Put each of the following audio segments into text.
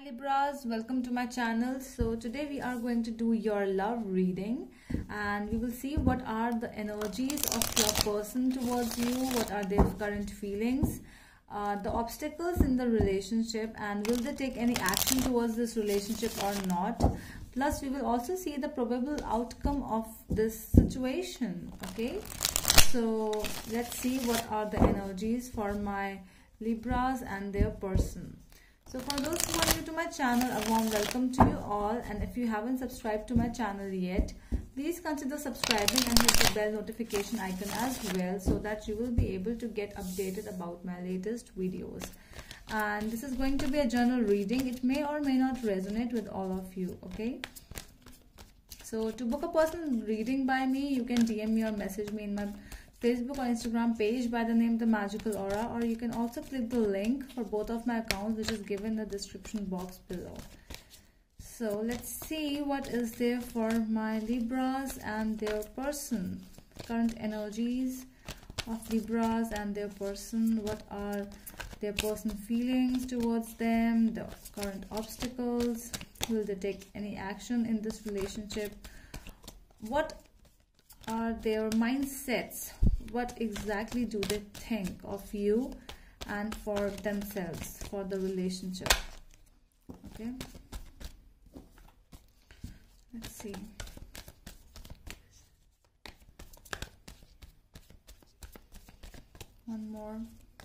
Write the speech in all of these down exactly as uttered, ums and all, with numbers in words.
Hi Libras, welcome to my channel. So today we are going to do your love reading and we will see what are the energies of your person towards you, what are their current feelings, uh, the obstacles in the relationship, and will they take any action towards this relationship or not. Plus we will also see the probable outcome of this situation. Okay, so let's see what are the energies for my Libras and their person. So for those who are new to my channel, a warm welcome to you all, and if you haven't subscribed to my channel yet, please consider subscribing and hit the bell notification icon as well, so that you will be able to get updated about my latest videos. And this is going to be a general reading. It may or may not resonate with all of you. Okay, so to book a personal reading by me, you can D M me or message me in my Facebook or Instagram page by the name The Magical Aura, or you can also click the link for both of my accounts, which is given in the description box below. So let's see what is there for my Libras and their person. Current energies of Libras and their person. What are their person feelings towards them? The current obstacles. Will they take any action in this relationship? What are their mindsets? What exactly do they think of you and for themselves, for the relationship? Okay, let's see. One more.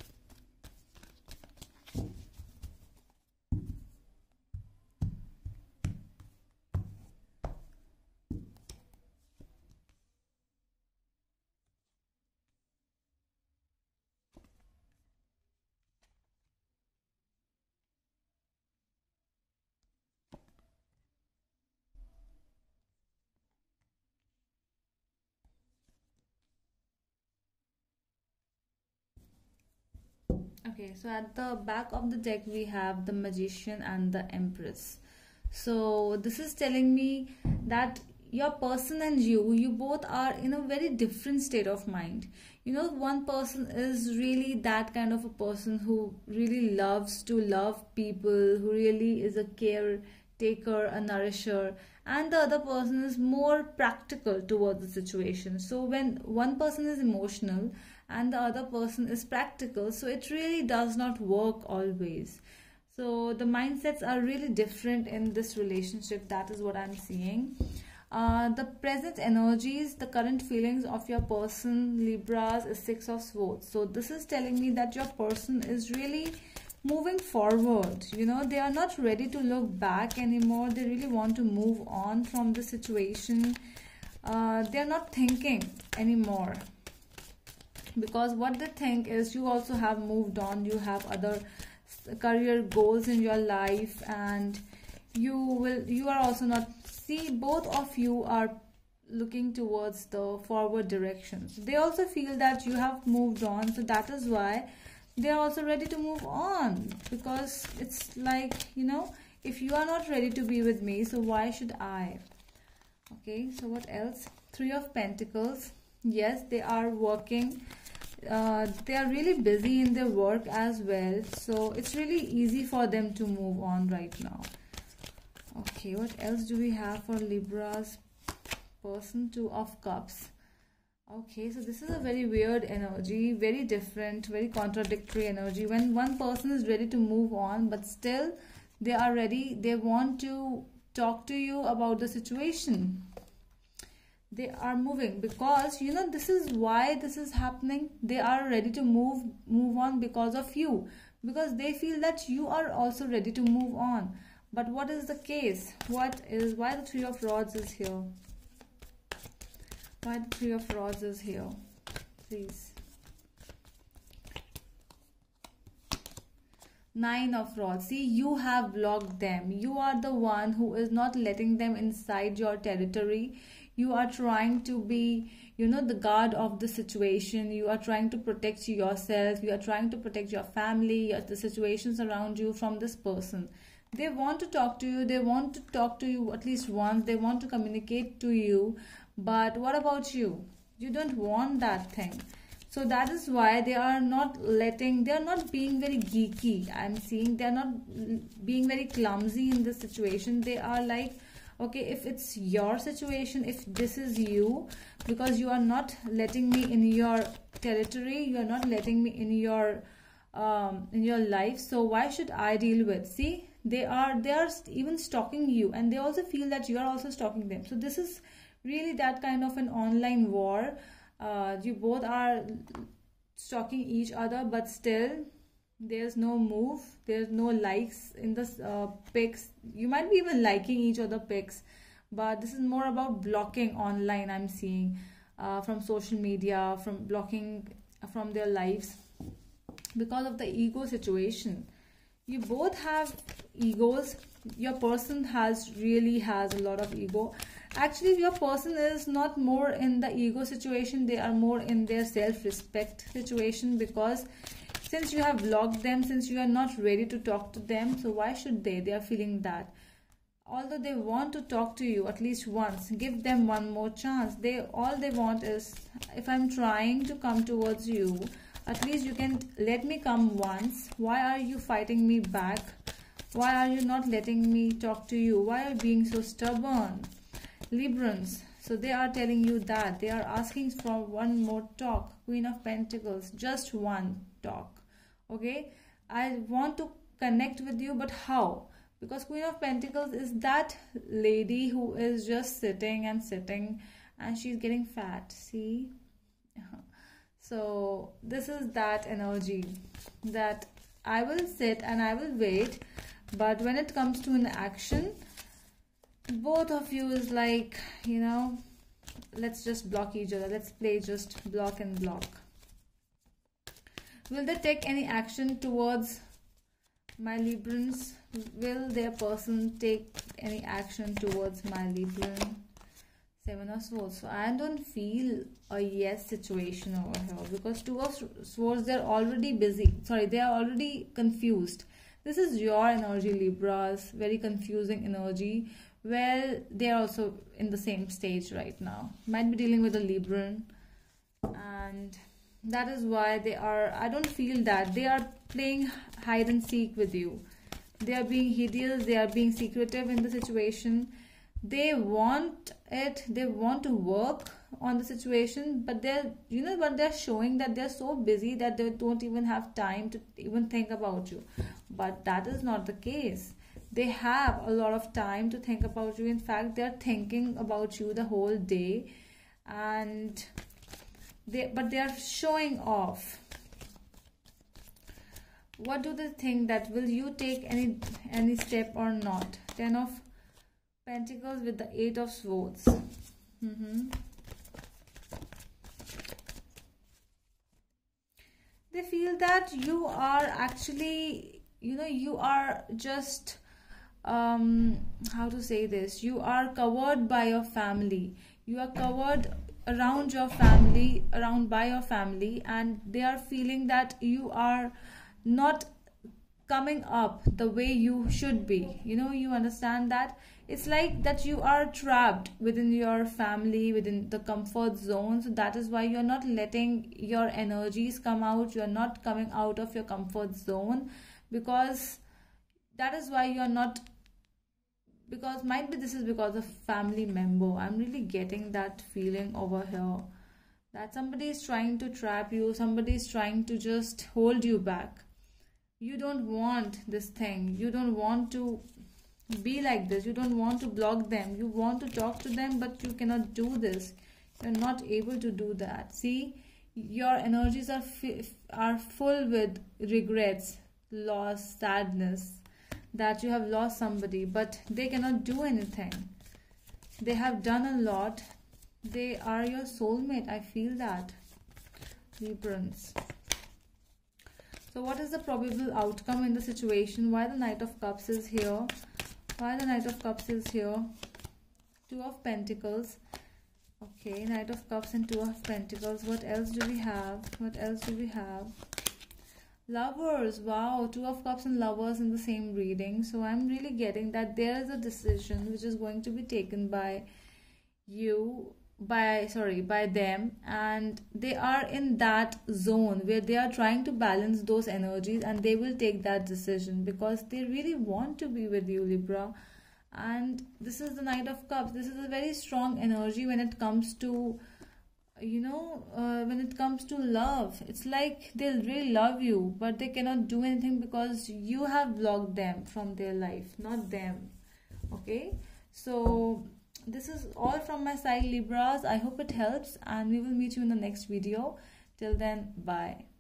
Okay, so at the back of the deck we have the Magician and the Empress. So this is telling me that your person and you, you both are in a very different state of mind. You know, one person is really that kind of a person who really loves to love people, who really is a caretaker, a nourisher, and the other person is more practical towards the situation. So when one person is emotional and the other person is practical, so it really does not work always. So the mindsets are really different in this relationship. That is what I'm seeing. Uh, the present energies, the current feelings of your person, Libras, is Six of Swords. So this is telling me that your person is really moving forward. You know, they are not ready to look back anymore. They really want to move on from the situation. Uh, they are not thinking anymore, because what they think is you also have moved on, you have other career goals in your life, and you will you are also not, see, both of you are looking towards the forward directions. They also feel that you have moved on, so that is why they are also ready to move on, because it's like, you know, if you are not ready to be with me, so why should I? Okay, so what else? Three of Pentacles. Yes, they are working. Uh, they are really busy in their work as well, so it's really easy for them to move on right now. Okay, what else do we have for Libra's person? Two of Cups. Okay, so this is a very weird energy, very different, very contradictory energy. When one person is ready to move on, but still they are ready, they want to talk to you about the situation. They are moving, because you know, this is why this is happening. They are ready to move move on because of you, because they feel that you are also ready to move on. But what is the case? What is, why the Three of Rods is here? Why the Three of Rods is here? Please. Nine of Rods. See, you have blocked them. You are the one who is not letting them inside your territory. You are trying to be, you know, the guard of the situation. You are trying to protect yourself. You are trying to protect your family, the situations around you from this person. They want to talk to you. They want to talk to you at least once. They want to communicate to you. But what about you? You don't want that thing. So that is why they are not letting, they are not being very geeky. I'm seeing they are not being very clumsy in this situation. They are like, okay, if it's your situation, if this is you, because you are not letting me in your territory, you are not letting me in your um in your life, so why should I deal with? See, they are they are even stalking you, and they also feel that you are also stalking them. So this is really that kind of an online war. Uh, you both are stalking each other, but still there's no move, there's no likes in the uh, pics. You might be even liking each other pics, but this is more about blocking online. I'm seeing uh, from social media, from blocking from their lives because of the ego situation. You both have egos. Your person has really has a lot of ego. Actually, your person is not more in the ego situation, they are more in their self-respect situation, because since you have blocked them, since you are not ready to talk to them, so why should they? They are feeling that. Although they want to talk to you at least once, give them one more chance. They all they want is, if I'm trying to come towards you, at least you can let me come once. Why are you fighting me back? Why are you not letting me talk to you? Why are you being so stubborn? Librans, so they are telling you that they are asking for one more talk. Queen of Pentacles, just one talk. Okay, I want to connect with you, but how? Because Queen of Pentacles is that lady who is just sitting and sitting and she's getting fat. See, so this is that energy that I will sit and I will wait, but when it comes to an action, both of you is like, you know, let's just block each other. Let's play just block and block. Will they take any action towards my Librans? Will their person take any action towards my Libran? Seven of Swords. So I don't feel a yes situation over here, because Two of Swords, they're already busy. Sorry, they are already confused. This is your energy, Libras. Very confusing energy. Well, they are also in the same stage right now. Might be dealing with a Libran, and that is why they are, I don't feel that they are playing hide and seek with you. They are being hideous, they are being secretive in the situation. They want it, they want to work on the situation, but they're, you know, but they're showing that they're so busy that they don't even have time to even think about you. But that is not the case. They have a lot of time to think about you. In fact, they're thinking about you the whole day, and they but they are showing off. What do they think, that will you take any any step or not? Ten of Pentacles with the Eight of Swords. Mm-hmm. They feel that you are actually, you know, you are just um how to say this, you are covered by your family, you are covered around your family, around by your family, and they are feeling that you are not coming up the way you should be. You know, you understand that it's like that you are trapped within your family, within the comfort zone. So that is why you're not letting your energies come out, you're not coming out of your comfort zone, because that is why you're not, because might be this is because of family member. I'm really getting that feeling over here, that somebody is trying to trap you, somebody is trying to just hold you back. You don't want this thing, you don't want to be like this, you don't want to block them, you want to talk to them, but you cannot do this, you're not able to do that. See, your energies are are full with regrets, loss, sadness, that you have lost somebody, but they cannot do anything. They have done a lot. They are your soulmate. I feel that, Librans. So what is the probable outcome in the situation? Why the Knight of Cups is here? Why the Knight of Cups is here? Two of Pentacles. Okay, Knight of Cups and Two of Pentacles. What else do we have? What else do we have? Lovers. Wow, Two of Cups and Lovers in the same reading. So I'm really getting that there is a decision which is going to be taken by you by sorry by them, and they are in that zone where they are trying to balance those energies, and they will take that decision because they really want to be with you, Libra. And this is the Knight of Cups. This is a very strong energy when it comes to, you know uh, when it comes to love. It's like they really love you, but they cannot do anything because you have blocked them from their life, not them. Okay, so this is all from my side, Libras. I hope it helps, and we will meet you in the next video. Till then, bye.